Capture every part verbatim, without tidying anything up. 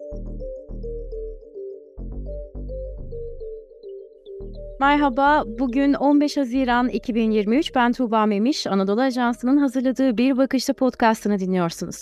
Merhaba, bugün on beş Haziran iki bin yirmi üç, ben Tuğba Memiş, Anadolu Ajansı'nın hazırladığı Bir Bakışta podcastını dinliyorsunuz.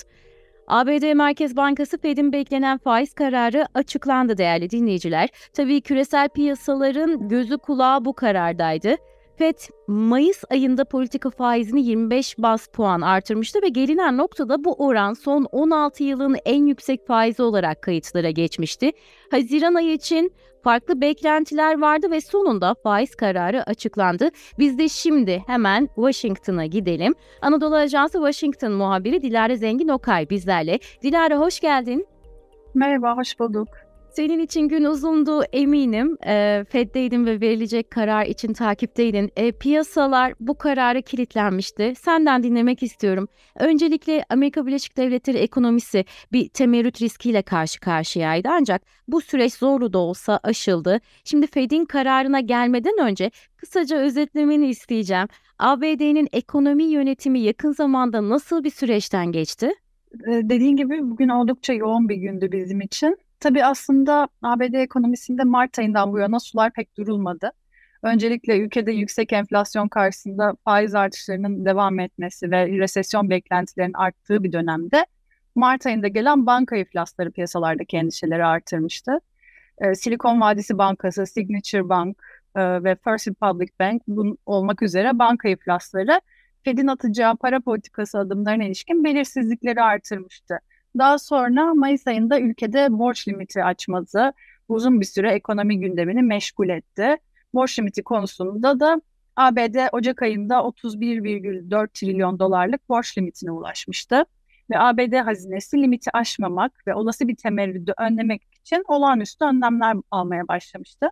A B D Merkez Bankası Fed'in beklenen faiz kararı açıklandı değerli dinleyiciler. Tabii küresel piyasaların gözü kulağı bu karardaydı. Fed, Mayıs ayında politika faizini yirmi beş baz puan artırmıştı ve gelinen noktada bu oran son on altı yılın en yüksek faizi olarak kayıtlara geçmişti. Haziran ayı için farklı beklentiler vardı ve sonunda faiz kararı açıklandı. Biz de şimdi hemen Washington'a gidelim. Anadolu Ajansı Washington muhabiri Dilara Zengin Okay bizlerle. Dilara, hoş geldin. Merhaba, hoş bulduk. Senin için gün uzundu eminim. E, Fed'deydin ve verilecek karar için takipteydin. E, piyasalar bu karara kilitlenmişti. Senden dinlemek istiyorum. Öncelikle Amerika Birleşik Devletleri ekonomisi bir temerrüt riskiyle karşı karşıyaydı. Ancak bu süreç zorlu da olsa aşıldı. Şimdi Fed'in kararına gelmeden önce kısaca özetlemeni isteyeceğim. A B D'nin ekonomi yönetimi yakın zamanda nasıl bir süreçten geçti? Ee, dediğin gibi bugün oldukça yoğun bir gündü bizim için. Tabii aslında A B D ekonomisinde Mart ayından bu yana sular pek durulmadı. Öncelikle ülkede yüksek enflasyon karşısında faiz artışlarının devam etmesi ve resesyon beklentilerinin arttığı bir dönemde Mart ayında gelen banka iflasları piyasalardaki endişeleri artırmıştı. Ee, Silikon Vadisi Bankası, Signature Bank e, ve First Republic Bank bunun olmak üzere banka iflasları Fed'in atacağı para politikası adımlarına ilişkin belirsizlikleri artırmıştı. Daha sonra Mayıs ayında ülkede borç limiti açması uzun bir süre ekonomi gündemini meşgul etti. Borç limiti konusunda da A B D Ocak ayında otuz bir virgül dört trilyon dolarlık borç limitine ulaşmıştı. Ve A B D hazinesi limiti aşmamak ve olası bir temerrüdü önlemek için olağanüstü önlemler almaya başlamıştı.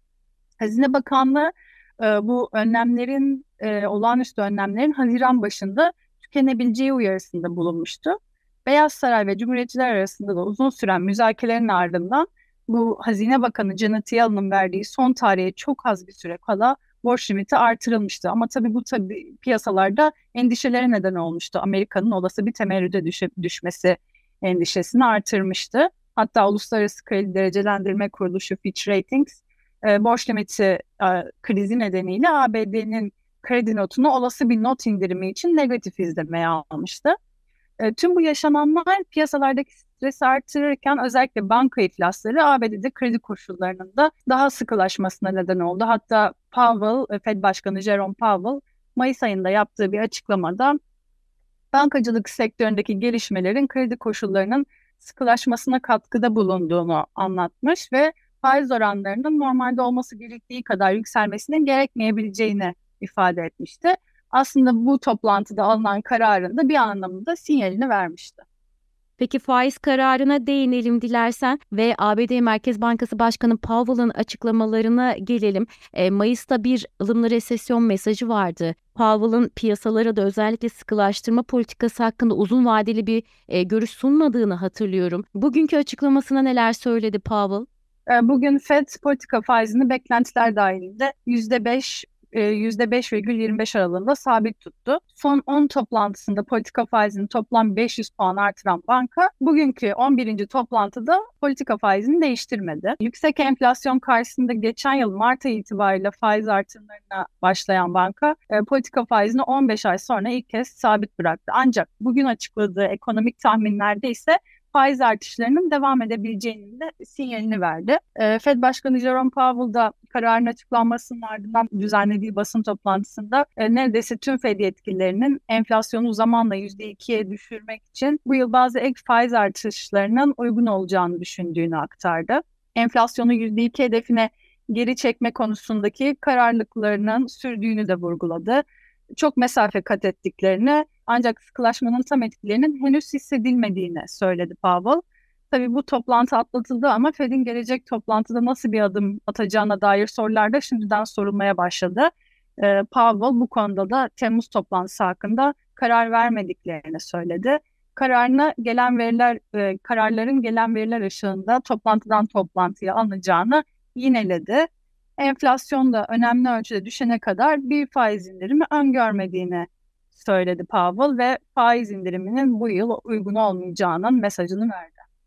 Hazine Bakanlığı e, bu önlemlerin, e, olağanüstü önlemlerin Haziran başında tükenebileceği uyarısında bulunmuştu. Beyaz Saray ve Cumhuriyetçiler arasında da uzun süren müzakerelerin ardından bu Hazine Bakanı Janet Yellen'ın verdiği son tarihe çok az bir süre kala borç limiti artırılmıştı. Ama tabii bu tabii piyasalarda endişelere neden olmuştu. Amerika'nın olası bir temerrüde düşe, düşmesi endişesini artırmıştı. Hatta Uluslararası Kredi Derecelendirme Kuruluşu Fitch Ratings e, borç limiti e, krizi nedeniyle A B D'nin kredi notunu olası bir not indirimi için negatif izlemeye almıştı. E, tüm bu yaşananlar piyasalardaki stresi artırırken özellikle banka iflasları A B D'de kredi koşullarının da daha sıkılaşmasına neden oldu. Hatta Powell, Fed Başkanı Jerome Powell Mayıs ayında yaptığı bir açıklamada bankacılık sektöründeki gelişmelerin kredi koşullarının sıkılaşmasına katkıda bulunduğunu anlatmış ve faiz oranlarının normalde olması gerektiği kadar yükselmesinin gerekmeyebileceğini ifade etmişti. Aslında bu toplantıda alınan kararın da bir anlamda sinyalini vermişti. Peki faiz kararına değinelim dilersen ve A B D Merkez Bankası Başkanı Powell'ın açıklamalarına gelelim. E, Mayıs'ta bir ılımlı resesyon mesajı vardı. Powell'ın piyasalara da özellikle sıkılaştırma politikası hakkında uzun vadeli bir e, görüş sunmadığını hatırlıyorum. Bugünkü açıklamasına neler söyledi Powell? Bugün Fed politika faizini beklentiler dahilinde yüzde beş yüzde beş virgül yirmi beş aralığında sabit tuttu. Son on toplantısında politika faizini toplam beş yüz puan artıran banka bugünkü on birinci toplantıda politika faizini değiştirmedi. Yüksek enflasyon karşısında geçen yıl Mart ayı itibariyle faiz artırımlarına başlayan banka politika faizini on beş ay sonra ilk kez sabit bıraktı. Ancak bugün açıkladığı ekonomik tahminlerde ise faiz artışlarının devam edebileceğinin de sinyalini verdi. E, Fed Başkanı Jerome Powell da kararın açıklanmasının ardından düzenlediği basın toplantısında e, neredeyse tüm Fed yetkililerinin enflasyonu zamanla yüzde ikiye düşürmek için bu yıl bazı ek faiz artışlarının uygun olacağını düşündüğünü aktardı. Enflasyonu yüzde iki hedefine geri çekme konusundaki kararlılıklarının sürdüğünü de vurguladı. Çok mesafe kat ettiklerini ancak sıkılaşmanın tam etkilerinin henüz hissedilmediğini söyledi Powell. Tabii bu toplantı atlatıldı ama Fed'in gelecek toplantıda nasıl bir adım atacağına dair sorular da şimdiden sorulmaya başladı. Ee, Powell bu konuda da Temmuz toplantısı hakkında karar vermediklerini söyledi. Kararına gelen veriler, e, kararların gelen veriler ışığında toplantıdan toplantıya alınacağını yineledi. Enflasyon da önemli ölçüde düşene kadar bir faiz indirimi öngörmediğini söyledi Powell ve faiz indiriminin bu yıl uygun olmayacağının mesajını verdi.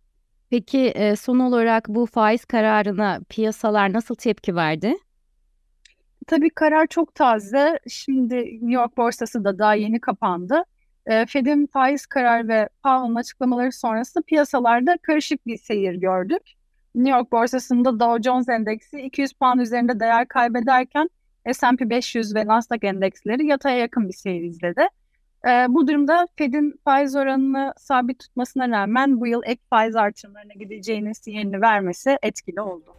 Peki e, son olarak bu faiz kararına piyasalar nasıl tepki verdi? Tabii karar çok taze. Şimdi New York borsası da daha yeni kapandı. E, Fed'in faiz kararı ve Powell'ın açıklamaları sonrası piyasalarda karışık bir seyir gördük. New York borsasında Dow Jones endeksi iki yüz puan üzerinde değer kaybederken S and P beş yüz ve Nasdaq endeksleri yataya yakın bir seyir izledi. E, bu durumda Fed'in faiz oranını sabit tutmasına rağmen bu yıl ek faiz artırımlarına gideceğinin sinyalini vermesi etkili oldu.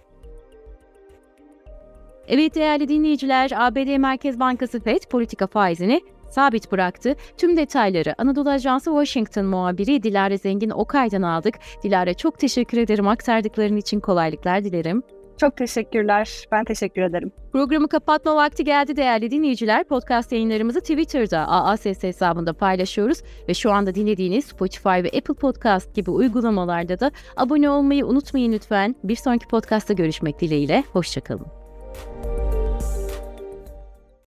Evet değerli dinleyiciler, A B D Merkez Bankası Fed politika faizini sabit bıraktı. Tüm detayları Anadolu Ajansı Washington muhabiri Dilara Zengin Okay'dan aldık. Dilara, çok teşekkür ederim. Aktardıkların için kolaylıklar dilerim. Çok teşekkürler. Ben teşekkür ederim. Programı kapatma vakti geldi değerli dinleyiciler. Podcast yayınlarımızı Twitter'da A A S S hesabında paylaşıyoruz ve şu anda dinlediğiniz Spotify ve Apple Podcast gibi uygulamalarda da abone olmayı unutmayın lütfen. Bir sonraki podcastta görüşmek dileğiyle. Hoşça kalın.